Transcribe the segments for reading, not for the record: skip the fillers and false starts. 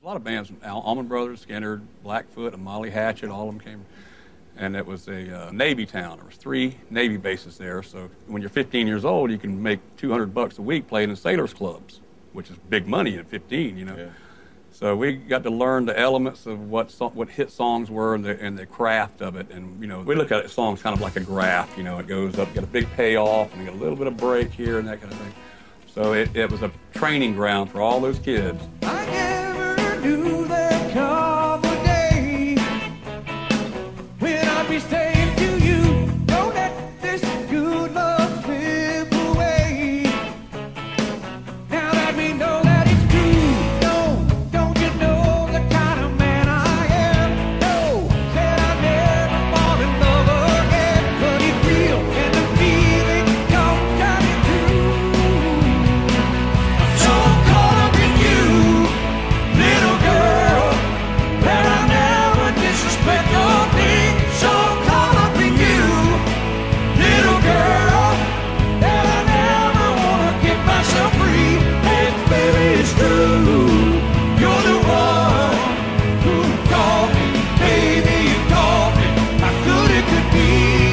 A lot of bands, Allman Brothers, Skinner, Blackfoot, and Molly Hatchet, all of them came. And it was a Navy town. There was 3 Navy bases there. So when you're 15 years old, you can make $200 a week playing in sailors' clubs, which is big money at 15, you know. Yeah. So we got to learn the elements of what hit songs were and the craft of it. And, you know, we look at songs kind of like a graph, you know. It goes up, you got a big payoff, and you got a little bit of break here and that kind of thing. So it was a training ground for all those kids. I never knew there'd come a day when I'd be saying to you, don't let this good love slip away. Now that we know that it's true, no, don't you know the kind of man I am? No, said I'd never fall in love again, but it's real and the feeling comes shining through. I'm so caught up in you, little girl, that I never disrespect your thing. So caught up in you, little girl, that I never wanna get myself free. And baby, it's true, you're the one who taught me, baby, you taught me how good it could be.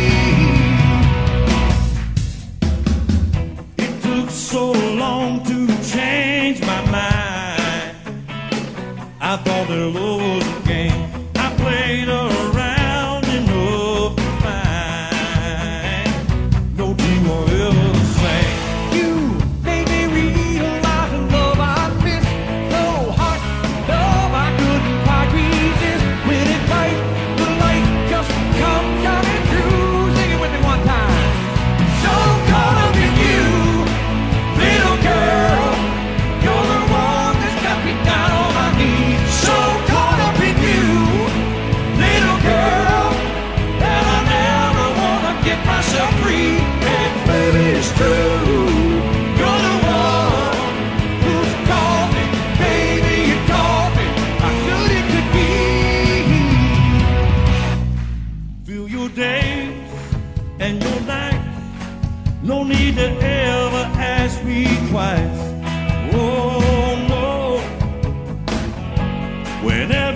It took so long to change my mind. I thought that love was a game. I played around enough to find no team will ever the same. You made me realize the love I missed. So hot, love I couldn't quite resist. When it's right, the light just comes shining through. Sing it with me one time. So caught up in you, little girl, you're the one that's got me down on my knees. So caught up in you, little girl, that I never wanna get myself free. And baby, it's true, you're the one who's taught me, baby, you taught me how good it could be. Fill your days and your nights, no need to ever ask me twice. Oh no, whenever